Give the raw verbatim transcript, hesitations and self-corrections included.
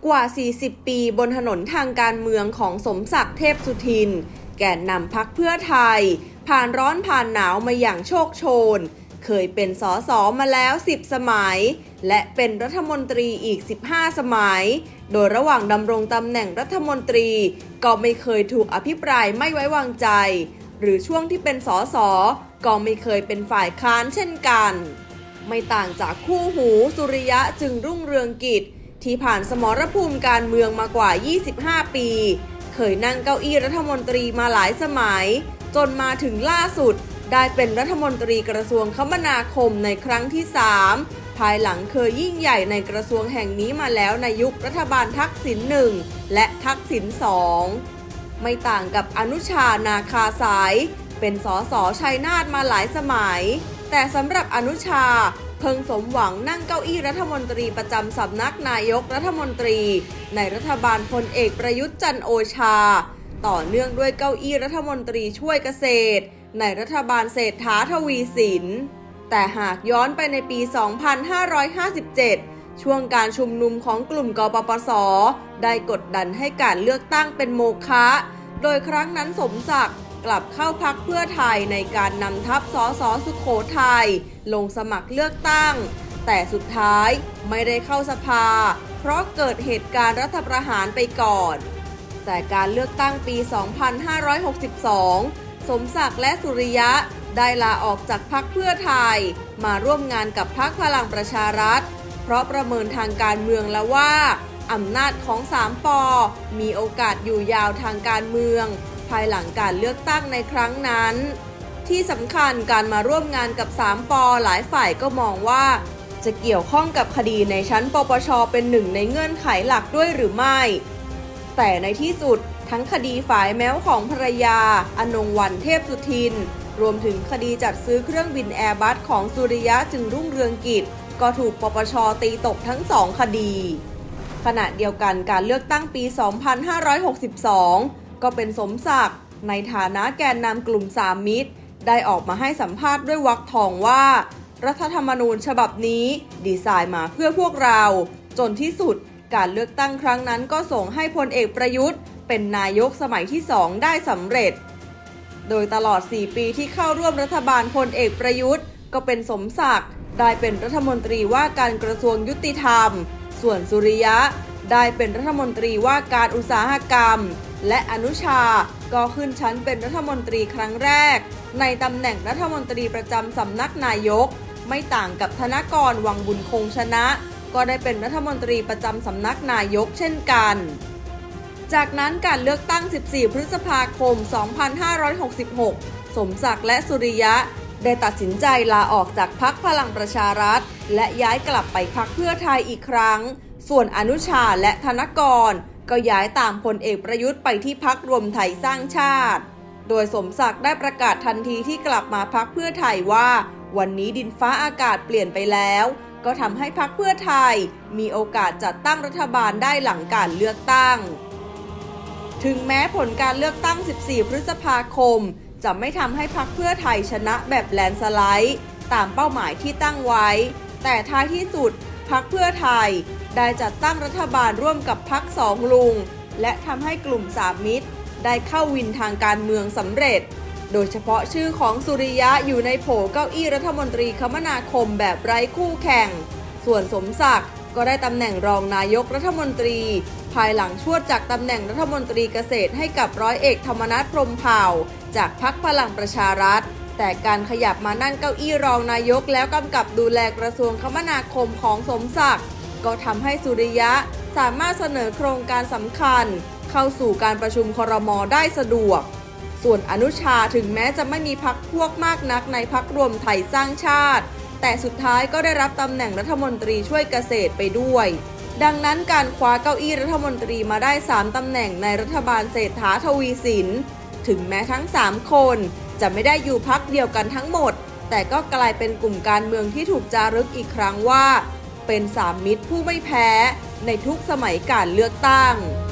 กว่า สี่สิบ ปีบนถนนทางการเมืองของสมศักดิ์เทพสุทินแกนนำพรรคเพื่อไทยผ่านร้อนผ่านหนาวมาอย่างโชคโชนเคยเป็นสสมาแล้วสิบสมัยและเป็นรัฐมนตรีอีกสิบห้าสมัยโดยระหว่างดำรงตำแหน่งรัฐมนตรีก็ไม่เคยถูกอภิปรายไม่ไว้วางใจหรือช่วงที่เป็นสสก็ไม่เคยเป็นฝ่ายค้านเช่นกันไม่ต่างจากคู่หูสุริยะจึงรุ่งเรืองกิจที่ผ่านสมรภูมิการเมืองมากว่ายี่สิบห้าปีเคยนั่งเก้าอี้รัฐมนตรีมาหลายสมัยจนมาถึงล่าสุดได้เป็นรัฐมนตรีกระทรวงคมนาคมในครั้งที่สามภายหลังเคยยิ่งใหญ่ในกระทรวงแห่งนี้มาแล้วในยุครัฐบาลทักษิณหนึ่งและทักษิณสองไม่ต่างกับอนุชานาคาสายเป็นสสชัยนาทมาหลายสมัยแต่สำหรับอนุชาเพิ่งสมหวังนั่งเก้าอี้รัฐมนตรีประจำสำนักนายกรัฐมนตรีในรัฐบาลพลเอกประยุทธ์จันทร์โอชาต่อเนื่องด้วยเก้าอี้รัฐมนตรีช่วยเกษตรในรัฐบาลเศรษฐาทวีสินแต่หากย้อนไปในปี สองพันห้าร้อยห้าสิบเจ็ด ช่วงการชุมนุมของกลุ่มกปปส.ได้กดดันให้การเลือกตั้งเป็นโมฆะโดยครั้งนั้นสมศักดิ์กลับเข้าพรรคเพื่อไทยในการนำทัพสสสุโขทัยลงสมัครเลือกตั้งแต่สุดท้ายไม่ได้เข้าสภาเพราะเกิดเหตุการณ์รัฐประหารไปก่อนแต่การเลือกตั้งปี สองพันห้าร้อยหกสิบสอง สมศักดิ์และสุริยะได้ลาออกจากพรรคเพื่อไทยมาร่วมงานกับพรรคพลังประชารัฐเพราะประเมินทางการเมืองแล้วว่าอำนาจของสามป.มีโอกาสอยู่ยาวทางการเมืองภายหลังการเลือกตั้งในครั้งนั้นที่สำคัญการมาร่วมงานกับสามป.หลายฝ่ายก็มองว่าจะเกี่ยวข้องกับคดีในชั้นปปช.เป็นหนึ่งในเงื่อนไขหลักด้วยหรือไม่แต่ในที่สุดทั้งคดีฝ่ายแม้วของภรรยาอนงวรรณเทพสุทินรวมถึงคดีจัดซื้อเครื่องบินแอร์บัสของสุริยะจึงรุ่งเรืองกิจก็ถูกปปช.ตีตกทั้งสองคดีขณะเดียวกันการเลือกตั้งปี สองพันห้าร้อยหกสิบสองก็เป็นสมศักดิ์ในฐานะแกนนำกลุ่มสามมิตรได้ออกมาให้สัมภาษณ์ด้วยวรรคทองว่ารัฐธรรมนูญฉบับนี้ดีไซน์มาเพื่อพวกเราจนที่สุดการเลือกตั้งครั้งนั้นก็ส่งให้พลเอกประยุทธ์เป็นนายกสมัยที่สองได้สำเร็จโดยตลอดสี่ปีที่เข้าร่วมรัฐบาลพลเอกประยุทธ์ก็เป็นสมศักดิ์ได้เป็นรัฐมนตรีว่าการกระทรวงยุติธรรมส่วนสุริยะได้เป็นรัฐมนตรีว่าการอุตสาหกรรมและอนุชาก็ขึ้นชั้นเป็นรัฐมนตรีครั้งแรกในตำแหน่งรัฐมนตรีประจำสำนักนายกไม่ต่างกับธนกรวังบุญคงชนะก็ได้เป็นรัฐมนตรีประจำสำนักนายกเช่นกันจากนั้นการเลือกตั้งสิบสี่พฤษภาคมสองพันห้าร้อยหกสิบหกสมศักดิ์และสุริยะได้ตัดสินใจลาออกจากพรรคพลังประชารัฐและย้ายกลับไปพรรคเพื่อไทยอีกครั้งส่วนอนุชาและธนกรก็ย้ายตามพลเอกประยุทธ์ไปที่พรรครวมไทยสร้างชาติโดยสมศักดิ์ได้ประกาศทันทีที่กลับมาพรรคเพื่อไทยว่าวันนี้ดินฟ้าอากาศเปลี่ยนไปแล้วก็ทำให้พรรคเพื่อไทยมีโอกาสจัดตั้งรัฐบาลได้หลังการเลือกตั้งถึงแม้ผลการเลือกตั้งสิบสี่พฤษภาคมจะไม่ทำให้พรรคเพื่อไทยชนะแบบแลนด์สไลด์ตามเป้าหมายที่ตั้งไว้แต่ท้ายที่สุดพรรคเพื่อไทยได้จัดตั้งรัฐบาลร่วมกับพรรคสองลุงและทำให้กลุ่มสามมิตรได้เข้าวินทางการเมืองสำเร็จโดยเฉพาะชื่อของสุริยะอยู่ในโผเก้าอี้รัฐมนตรีคมนาคมแบบไร้คู่แข่งส่วนสมศักดิ์ก็ได้ตำแหน่งรองนายกรัฐมนตรีภายหลังชวดจากตำแหน่งรัฐมนตรีเกษตรให้กับร้อยเอกธรรมนัสพรหมเผ่าจากพรรคพลังประชารัฐแต่การขยับมานั่งเก้าอี้รองนายกแล้วกำกับดูแลกระทรวงคมนาคมของสมศักดิ์ก็ทำให้สุริยะสามารถเสนอโครงการสำคัญเข้าสู่การประชุมครม.ได้สะดวกส่วนอนุชาถึงแม้จะไม่มีพรรคพวกมากนักในพรรครวมไทยสร้างชาติแต่สุดท้ายก็ได้รับตำแหน่งรัฐมนตรีช่วยเกษตรไปด้วยดังนั้นการคว้าเก้าอี้รัฐมนตรีมาได้สามตำแหน่งในรัฐบาลเศรษฐาทวีสินถึงแม้ทั้งสามคนจะไม่ได้อยู่พรรคเดียวกันทั้งหมดแต่ก็กลายเป็นกลุ่มการเมืองที่ถูกจารึกอีกครั้งว่าเป็นสามมิตรผู้ไม่แพ้ในทุกสมัยการเลือกตั้ง